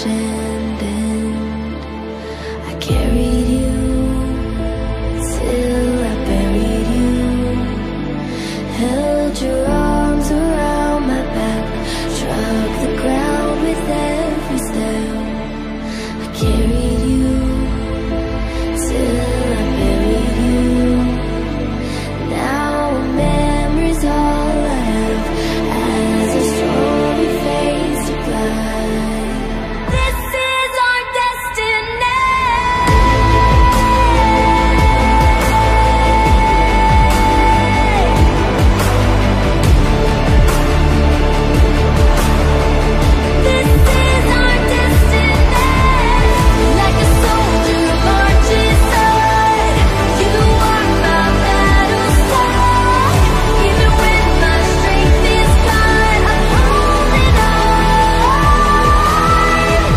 ocean end. I carried you till I buried you, held your arms around my back, struck the ground with every step. I carried you till I buried you. Now memories all I have as a story fades to black. This is our destiny. This is our destiny. Like a soldier marches on, you are my battle star. Even when my strength is gone, I'm holding on.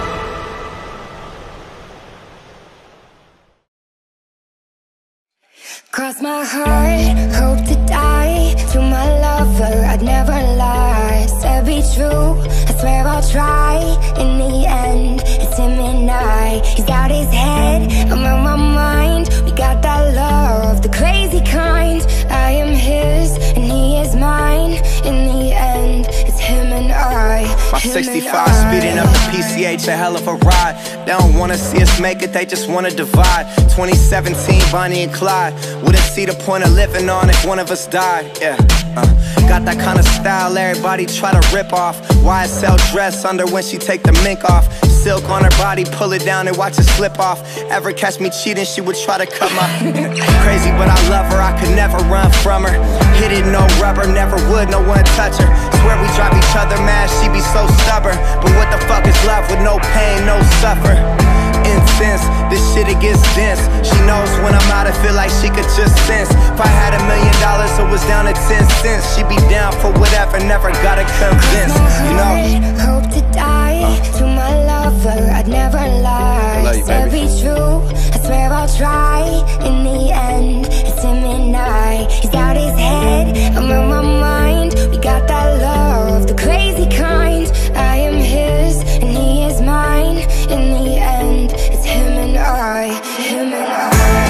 Cross my heart, hope to die. To my lover, I'd never lie. Said be true, I swear I'll try. In the end, it's him and I. He's got his head, I'm on my mind. We got that love, the crazy kind. I am his, and he is mine. In the end, it's him and I. My 65 speeding up the PCH, a hell of a ride. They don't wanna see us make it, they just wanna divide. 2017, Bonnie and Clyde. Wouldn't see the point of living on if one of us died. Yeah, got that kind of style everybody try to rip off. YSL dress under when she take the mink off. Silk on her body, pull it down and watch it slip off. Ever catch me cheating, she would try to cut my crazy, but I love her, I could never run from her. Hit it, no rubber, never would, no one touch her. Swear we drive each other mad, she be so stubborn. But what the fuck is love with no pain, no suffer? Intense, this shit it gets dense. She knows when I'm out, I feel like she could just sense. If I had $1 million, it was down to 10 cents. She be down for whatever, never gotta convince, you know. Hope to die, to my lover, I'd never lie. I love you, Said baby. be true, I swear I'll try. In the end, it's him and I. He's got his head, I'm on my mind. We got that love, the crazy kind. I am his, and he is mine. In the end, it's him and I, him and I.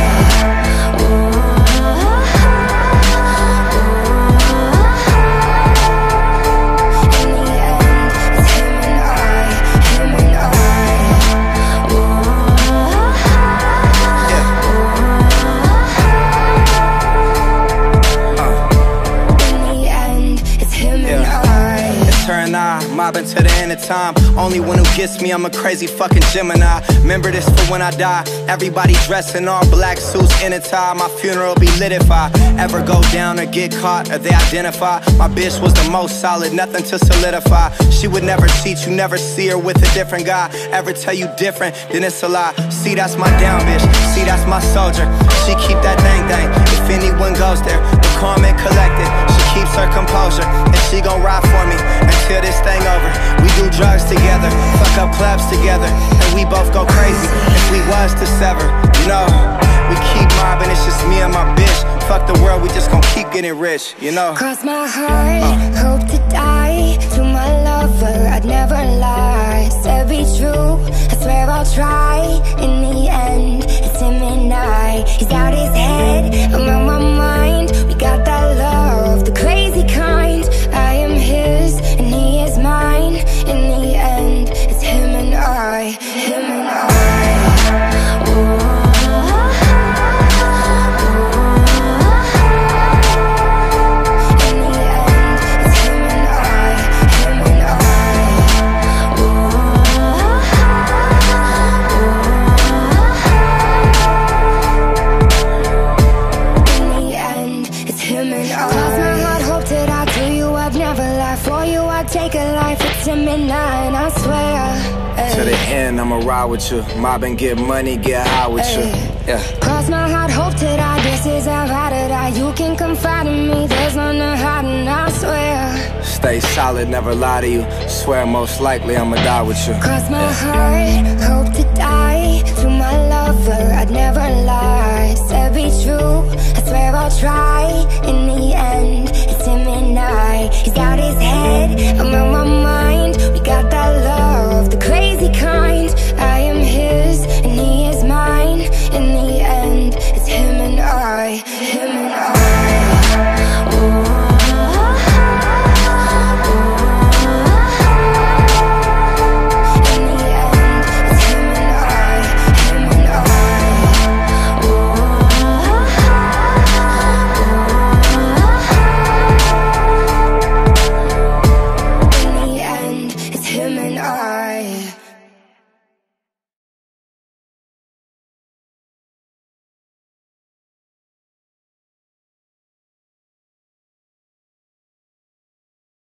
Mobbing to the end of time. Only one who gets me, I'm a crazy fucking Gemini. Remember this for when I die. Everybody dressed in all black suits in a tie. My funeral be lit if I ever go down or get caught or they identify. My bitch was the most solid, nothing to solidify. She would never cheat, you never see her with a different guy. Ever tell you different, then it's a lie. See, that's my down bitch, see, that's my soldier. She keep that thing. If anyone goes there, we're calm and collected. She keeps her composure, and she gon' ride for me until this thing over. We do drugs together, fuck up clubs together, and we both go crazy if we was to sever, you know. We keep mobbing, it's just me and my bitch. Fuck the world, we just gon' keep getting rich, you know. Cross my heart, hope to die. To my lover, I'd never lie. Said be true, I swear I'll try. In the end, it's him and I. He's got his head, I'm on my mind. We got that love, the crazy kind. I am his, and he is mine. In the end, it's him and I, him and I. Take a life, it's him and I swear. To the end, I'ma ride with you. Mob and get money, get high with you. Yeah. Cross my heart, hope to die. This is how I to die. You can confide in me, there's none to hide, and I swear. Stay solid, never lie to you. Swear most likely I'ma die with you. Cross my heart, hope to die. To my lover, I'd never lie. Said be true, I swear I'll try. In the end, it's him and I. He's got his head, I'm on my mind. We got that love, the crazy kind. die.